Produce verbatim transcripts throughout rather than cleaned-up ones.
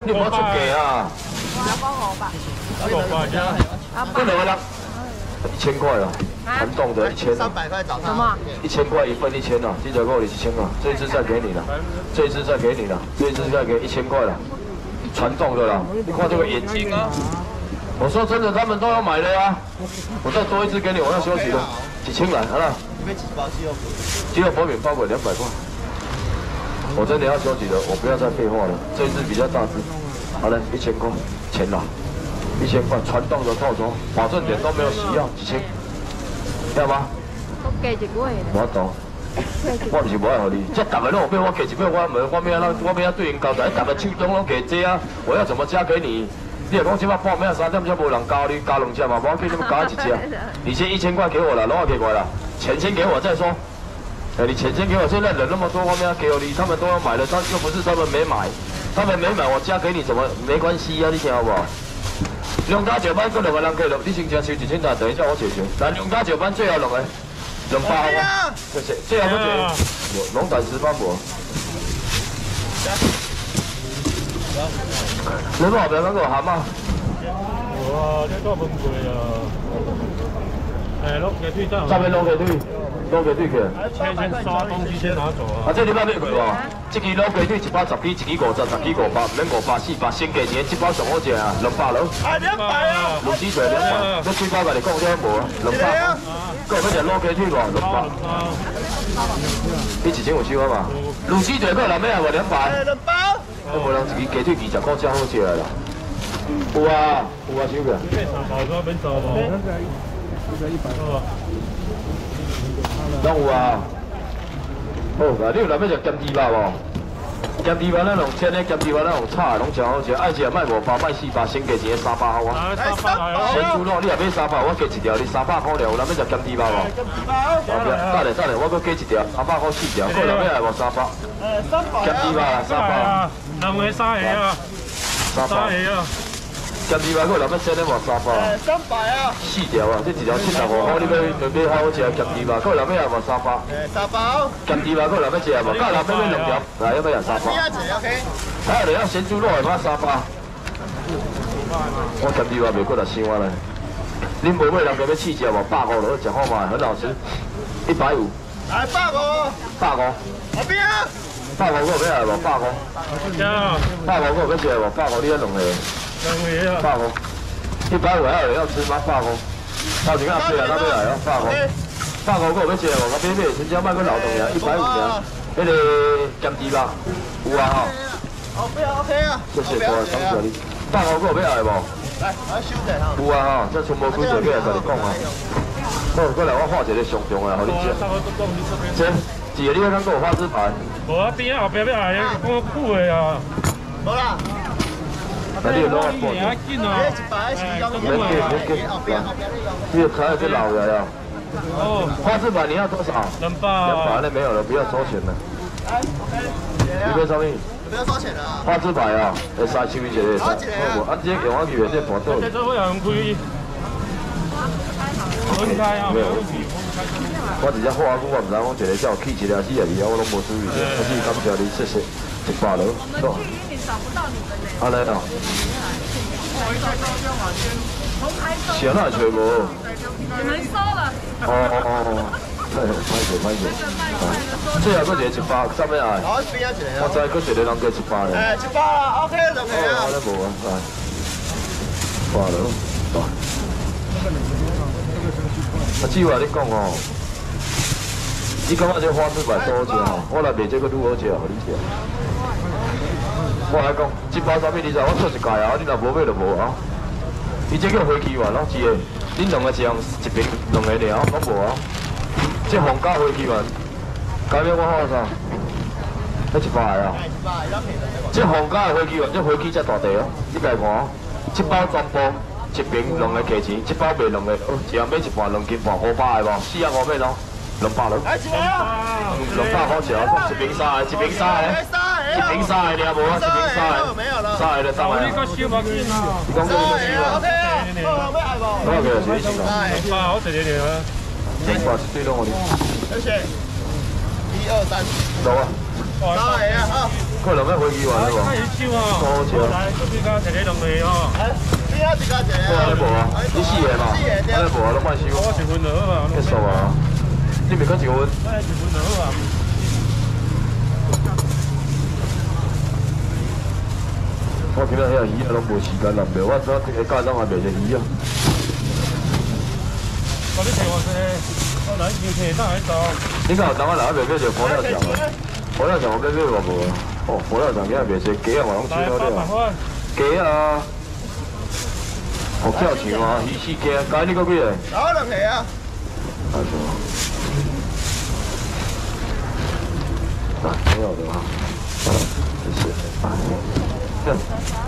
你唔好出價啊！ 兩包五百。 五百啫。嗰兩個啦，一千塊啊，传动的一千。 三百块找他。 什么？ 一千块一份一千啊，金角购你一千啊，这一支再给你了，这一支再给你了，这一支再给一千块了，传动的啦。你看这个眼睛啊！我说真的，他们都要买的啊！我再多一支给你，我要休息了，几千来，好了。 里面几包鸡肉脯？ 鸡肉薄饼包裹两百块。我真的要休息了，我不要再废话了。这一支比较大支，好了，一千块钱啦，一千块传动的套装，保证点都没有洗药，几千，要吗？ 都加一个月我懂。我不是无爱互你，这大家拢有俾我加一百，我问我要怎，我要对因交代，大家手中拢加这啊，我要怎么加给你？你若讲即摆半暝三点钟无人教你，加两只嘛，无要紧，你们加一只。你先一千块给我了，拢要给我了，钱先给我再说。哎，你钱先给我，现在人那么多，我们要给我你，他们都要买了，他又不是他们没买，他们没买，我加给你怎么没关系啊？你听好不好？两家酒班各两个人可以了，你先加收一千单，等一下我解决。来，两家酒班最后两个。两包啊！谢谢，这样不行，龙胆石斑驳。你后边那个蛤蟆？ 哇，这多崩贵啊！哎，攞嘅堆真。 上面攞嘅堆，攞嘅堆去。 先先刷东西先拿走啊！ 啊，这你捌买过无？这支攞嘅堆一包十支，一支五十，十支五百，唔免五百四百，先价钱，这包上好食啊，两百咯。 啊，两百啊！ 卤鸡腿两百，你最高甲你讲这无啊？两百。个要食攞嘅堆偌？两百。你一千有收啊嘛？卤鸡腿个人要啊无两百？ 两包。 都无人一支鸡腿二十块，真好食啦。有啊，有啊，收个。 免三包，我免三包。这个一百二。 拢有啊。好，啊，你有来要食咸猪肉无？咸猪肉咱用切的，咸猪肉咱用炒的，拢真好食。爱食卖五百，卖四百，先加钱三百好啊。 来三百来哦。 鲜猪肉你也买三百，我加一条，你三百块了。有人要食咸猪肉无？ 咸猪肉。 后边，等下等下，我搁加一条，三百块四条。个人要来无三百？ 呃，三百。 咸猪肉啊，三百。 两个三个啊。 三百。 啊。 咸猪肉个人要切的无三百？ 呃，三百啊。 四条啊，这一条七十五块，你要要买好食咸猪肉，个人要来无三百？ 呃，三包。 咸猪肉个人要食无？个人要买两条，来要不要三百？ 你要几 OK？ 还有人要咸猪肉，要三百。我咸猪肉袂过来伤啊嘞。恁无买人家要试食无？百五落去食好嘛，很好吃。一百五。 来百五。 百五。 后边啊。 百五个要来无？百五。 呀。 百五个要食无？百五你要两个。 两个啊。 百五。一百五还有人要吃吗？百五。头前阿飞啊，那边来哦，百五。百五个要食无？我买买，真正卖个劳动呀，一百五呀。那个咸猪肉有啊吼。 后边 OK 啊。 谢谢多，感谢你。百五个要来无？ 来，我收者哈。 有啊吼，这全部几条要来甲你讲啊。好，过来我画一个上重的，互你食。先，一个你要看过花枝牌。 无啊，边后边要来，我久的啊。 无啦。 那你攞我半年。紧啊！ 一百是刚刚免给免给，你有开这老的呀？ 哦。 花枝牌你要多少？ 两百。 两百那没有了，不要收钱了。 来 OK。 你要上面？ 不要收钱了啊。 花枝牌啊，会三收一个。 好一个啊。 啊，这用我去的这盘倒。 这做我用开。分开啊，没有问题。 我直接画我我唔知讲一个叫起一个死啊，我拢无注意。我是感谢你，谢谢。一百了。 我们去云林找不到你们呢。 阿来啊。是啊，那找无。 你们收了。 哦哦哦。歹势歹势。最后搁一个一百，啥物啊？ 好，边一个。 我知搁一个人加一百咧。 哎，一百啦 ，OK 两个啊。 我咧无啊，来。挂了。啊，只话你讲哦，你感觉这花枝牌多好食哦？我来卖这个愈好食，互你食。我来讲，这包啥物你知？我做一届啊，你若无买就无啊。伊这叫花枝丸咯，一个，恁两个一样一瓶两个尔，我无啊。这红加花枝丸，改变我好啥？那一百啊。这红加的花枝丸，这花枝才大地哦，你家看哦，这包全部。一瓶两个价钱，一包卖两个，哦，一人买一半两斤半五百的无？四啊五买咯，两百咯。 来一个啊！ 两百好食啊！一瓶三个，一瓶三个，一瓶三个，你也无啊？一瓶三个， 没有了， 三个就三个。 你个烧包紧啊！ 你讲这个烧啊 ？OK 啊，好，没爱无？ 我个是你先讲。 两百好食点点啊！ 两百一堆拢我哩。 而且，一二三， 走啊！ 三个啊，好。 可能要飞机完了无？ 看一手哦，来，这边家摕你两个哦。 哎，你啊一家一我安尼无啊，你四个嘛？ 四个对。 安尼无啊，拢莫收。 我一份就好啊。 结束啊！你咪讲一份？ 我一份就好啊。 我今日遐鱼啊，拢无时间啦，袂我昨个家长还卖只鱼啊。 我你摕我这，我来先摕倒来做。 你看有当我来买买着火料酱啊？火料酱我买买我无啊。哦，火料酱今日卖些鸡啊嘛，拢煮好了。鸡啊！哦，跳墙啊，鱼翅鸡啊，加你个几个？ 我两个啊。 啊，是吗？啊，没有的啊。谢谢。啊，这样。啊。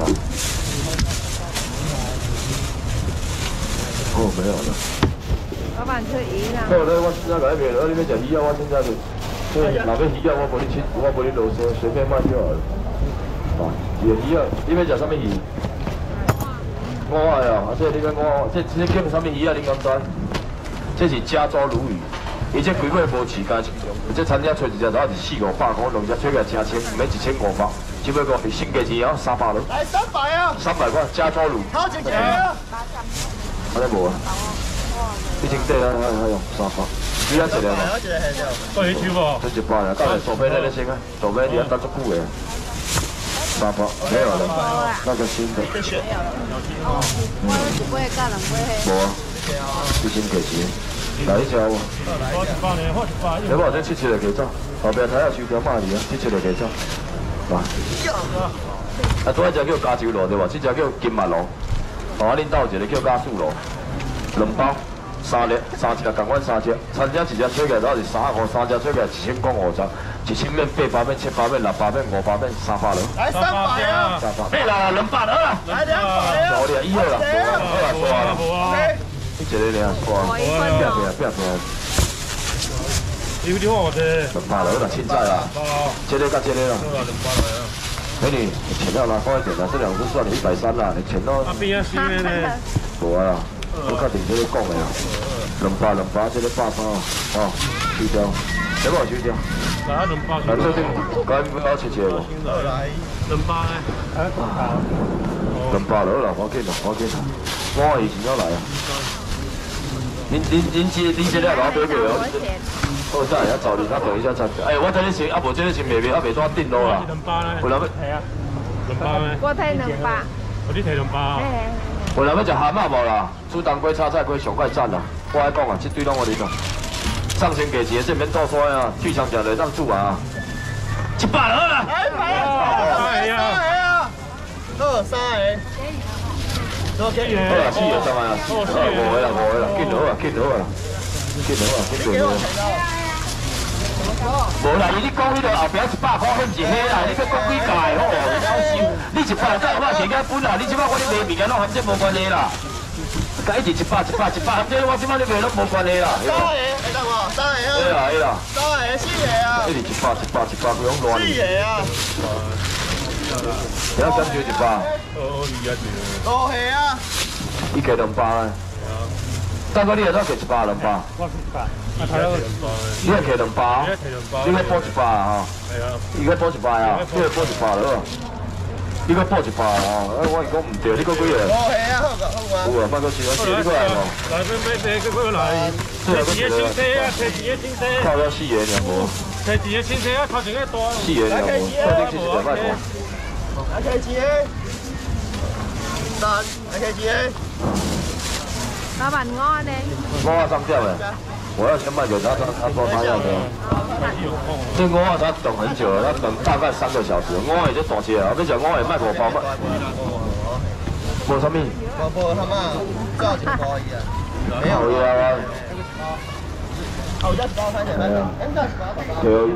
哦，没有了。 老板吃鱼啦。 好，那我现在改变了，你要吃鱼啊，我现在就，所以哪边鱼啊，我帮你切，我帮你卤些，随便买就好了。啊，鱼啊，你要吃什么鱼？我呀，啊，这你讲我，这这叫什么鱼啊？你敢知？这是加州鲈鱼，而且规个无饲家清中，这餐厅找一只都是四五百块，两只找起来真千，唔免一千五百，只不过是新价钱啊，三百了。 来三百啊！ 三百块加州鲈。 好几钱啊？ 安尼无啊？已经对啦，还还用三百，你啊一个嘛？ 我一个系了。 我去收无？ 这一百啦，到来左边那个先啊，左边你要等足久的。三百没有了，那个新的。 这选。 我一杯加两杯无啊，你先给钱，来一条无？ 我一百呢，我一百。 你无这七七就给走，后边睇下收条马里啊，七七就给走。来。啊，多一只叫加州螺对吧？这只叫金马螺。哦，恁兜一个叫加速螺，两包。三粒，三只共阮三只，餐厅一只吹起来都是三五，三只吹起来一千公五十，一千面、八百面、七百面、六百面、五百面、三百了。 来三百啊！ 三百。嘿啦，两百了啦。 来两百啊！ 好了，以后啦，好啦，刷啦。你一个俩刷。 我一分不要哦。 不要不要。 你你看我这。 两百了啦，凊彩啦。这个甲这个啦。 好啦，两百了呀。 美女，钱要拿高一点啦，这两只算你一百三啦，你钱都。 啊边啊新的呢？ 无啊啦。我确定这个讲的啊，两百两百，这个百三哦，哦，收掉，有冇收掉？ 来两百。 来这边，该不要切切无？ 来两百呢？ 两百了啦，我紧啦，我紧啦，我以前要来啊。恁恁恁这恁这了老表表哦，好在要找你，他等一下才。哎，我这里先，啊无这里先未未，啊未多顶落啦。 两百呢？ 有人要， 系啊，两百呢？ 我睇两百。 我你摕两百啊？ 有人要食蛤蟆无啦？煮当归、炒菜龟上快赞啦！我爱讲啊，这堆拢我哩讲。上先给钱，这免倒衰啊！剧场食来当煮啊！一百了啦！ 来来啊！来啊！二三个。多几个？ 好啦，四个上来啊！好啦，五个啦，五个啦，紧好啊，紧好啊，紧好啊，紧对好啊！无啦，伊你讲迄个后壁一百块，迄毋是迄啦，你要讲几届好哦？夭寿！你一百再有我钱甲本啦，你即摆我咧卖物件拢含这无关系啦。甲一直一百一百一百含这我即摆咧卖拢无关系啦。 三个，会当无？三个啊！ 对啦，对啦。 三个，四个啊！ 一直一百一百一百，佢拢乱。 四个啊！ 你要想少一百？ 哦哦，二啊二。 五个啊！ 伊加两百咧。等下你下早加一百两百。 我一百。啊，睇下兩百。 你要加兩百，你要補一百啊！ 係啊。 你要補一百啊！你要補一百咯。你要補一百啊！我講唔對，你講幾嘢？ 五個啊，好個好個。 好啊，八個錢，我錢呢個係喎。 嚟俾俾俾嗰個嚟。摕自己清洗啊！摕自己清洗。 靠咗四嘢有冇？ 摕自己清洗啊！頭前嗰袋。 四嘢有冇？確定四十塊錢。 來開機。三，來開機。 老闆我呢？ 我話三條嘅，我要先買給他，他他說他要的。這我話他等很久了，他等大概三個小時。我也就大隻啊，我跟你講，我也賣五包賣。冇什麼？ 我冇他媽，多少錢可以啊？沒有啊。 後一包翻嚟啦，應該係包包。 對。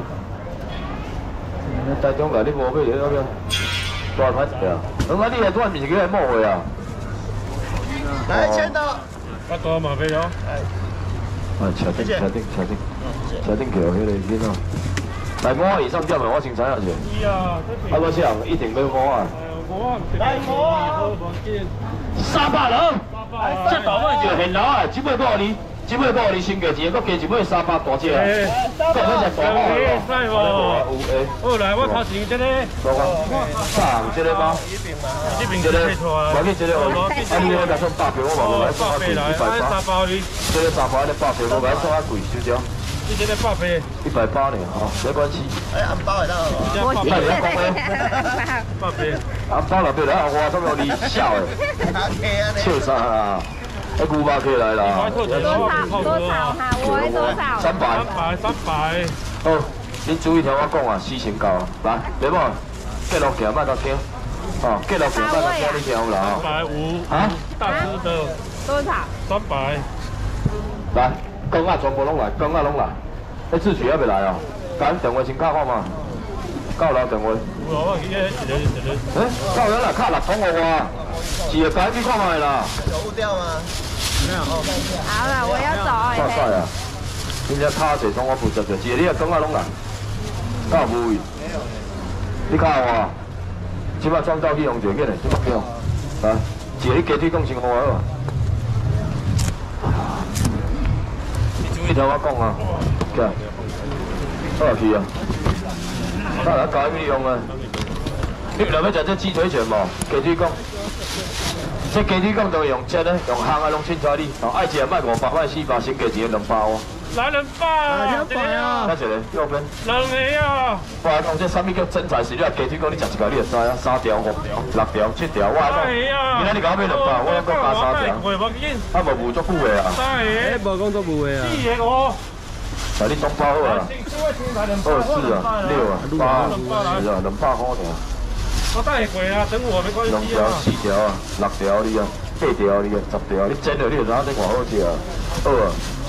大中㗎，你冇咩嘢咁樣？多少錢啊？咁啊，你係多面幾係冇嘅啊？ 來簽到。 我多嘛俾咗。 啊，確定確定確定確定橋迄個囡仔。嚟我以上點咪我先知下先。 是啊， 啊，我想一定要我啊。 我嚟我啊！ 三百人，這百蚊就很老啊，只不過你一即尾无你先价钱，搁加一尾三百大只啊！搁要食大号诶， 的使无？ 有诶。 好来，我头前这个， 多少？三这个吗？ 这边这个， 出来。 我去这个哦。啊，你那个算八百，我嘛来送啊贵，一百八。 三包你。 这个三包的八百，我来送啊贵，就这样。 你这个八百。 一百八呢，哦，没关系。 哎，红包会当无？ 我那你要讲咩？ 八百。 红包若对来红花，什么你笑诶？笑啥啦？哎，牛肉起来啦。 多少多少哈？我会多少？ 三百。 三百，三百。 好，你注意听我讲啊，四成够啊。来，别无，计落行莫甲听。哦，计落行莫甲听，你听有啦？ 三百五。 啊？ 大只的。 多少？ 三百。 来，羹啊全部拢来，羹啊拢来。哎，志取要不要来啊？赶电话先敲看嘛。到楼电话。 有啊，我去一个一个。 哎，到楼来敲六通我话，是个赶去看卖啦。 有误掉吗？没有。 好了，我要走哇塞哎。 啊！今只卡侪从我负责着，一个你个羹啊拢来，到无位。你敲我，即摆创造去用者，个嘞，即摆叫，来，一个你加水讲先好啊。你注意听我讲啊，起来，倒落去啊，倒来搞咩用啊？你若要食这鸡腿卷无？加水讲。这鸡腿讲就用这咧，用烘啊，拢凊彩你。哦，爱食卖五百，卖四百，先加钱两百哦。 来两百啊！ 两百啊！ 那一个右边。 两个啊！ 我来讲这啥物叫真材实料？鸡腿讲你食一条你就知啊，三条、五条、六条、七条，我来讲。今仔你甲我买两百，我来讲加三条。啊，无无足久的啊。 三个。 哎，无讲足久的啊。 四个哦。 那你总包好啊？二四啊，六啊，八啊，十啊，两百块尔。 我带过啊，等我没关系啊。 两条、四条啊，六条你啊，八条你啊，十条，你整了你就知影这偌好食啊。好啊。